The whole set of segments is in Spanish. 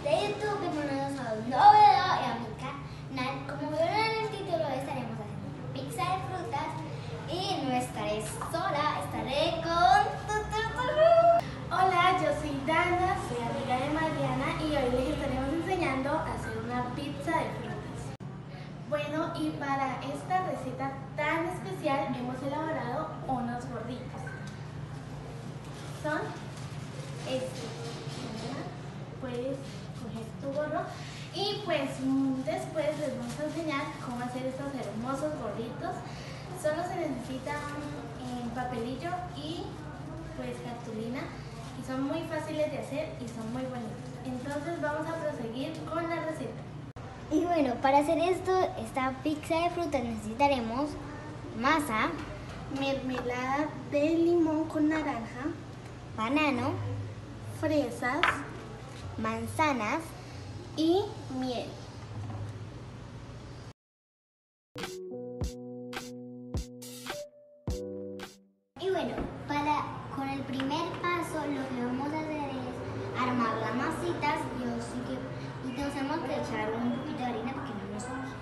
de YouTube, bienvenidos a un nuevo video y a mi canal. Como vieron en el título, estaremos haciendo pizza de frutas y no estaré sola, estaré con... Hola, yo soy Dana, soy amiga de Mariana y hoy les estaremos enseñando a hacer una pizza de frutas. Bueno, y para esta receta tan especial hemos elaborado unos gorditos. Son estos. Puedes coger tu gorro y pues después les vamos a enseñar cómo hacer estos hermosos gorditos. Solo se necesita papelillo y pues cartulina y son muy fáciles de hacer y son muy bonitos. Entonces vamos a proseguir con la receta. Y bueno, para hacer esta pizza de frutas necesitaremos masa, Mermelada de limón con naranja, banano, fresas manzanas y miel. Y bueno, con el primer paso lo que vamos a hacer es armar las masitas y tenemos que echar un poquito de harina porque no nos moje.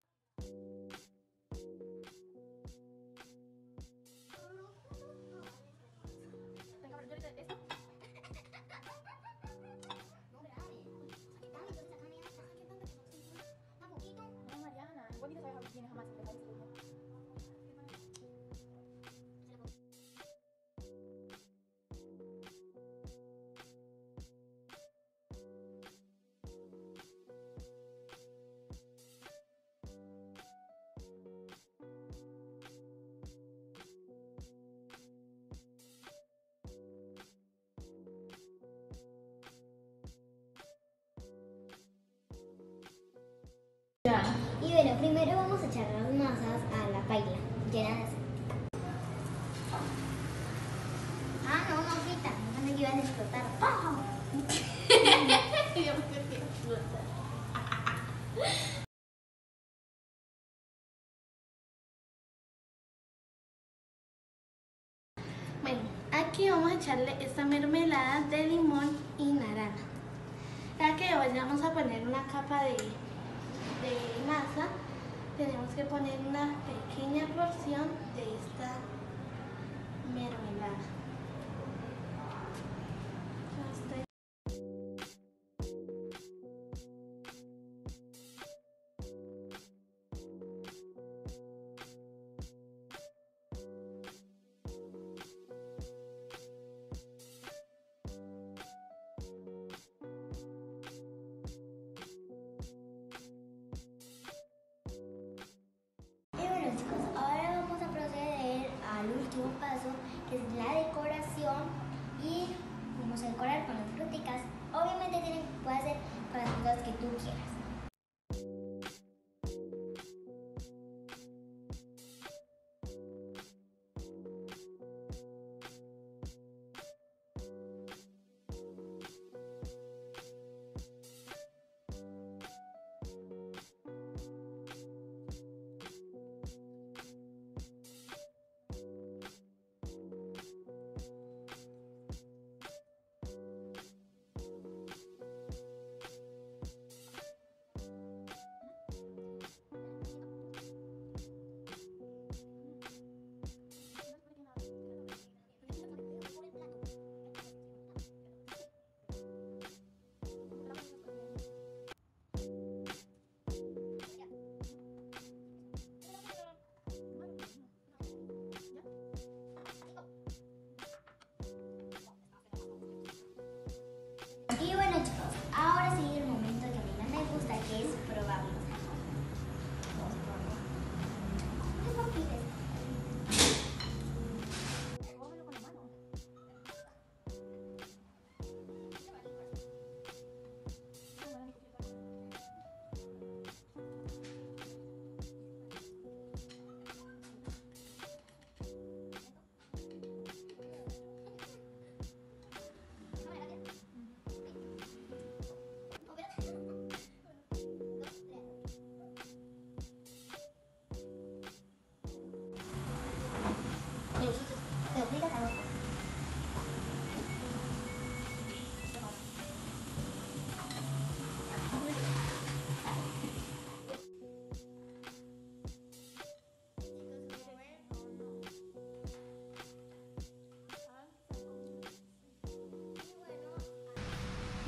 Y bueno, primero vamos a echar las masas a la paila llena de aceite. Ah, no, Rita, no pensé que iban a explotar. ¡Pah! Bueno, aquí vamos a echarle esta mermelada de limón y naranja. Ya que vayamos a poner una capa de masa, tenemos que poner una pequeña porción de esta mermelada. Chicos, ahora vamos a proceder al último paso, que es la decoración, y vamos a decorar con las fruticas. Obviamente puede ser con las frutas que tú quieras. Y bueno, chicos, ahora sí el momento que a mí no me gusta, que es probarlos. Vamos a probarlo. ¿Qué papitas? Te obligas a otro.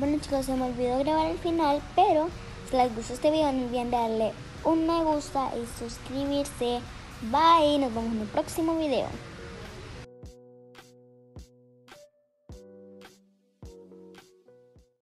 Bueno chicos, se me olvidó grabar el final, pero si les gustó este video no olviden darle un me gusta y suscribirse. Bye, nos vemos en el próximo video.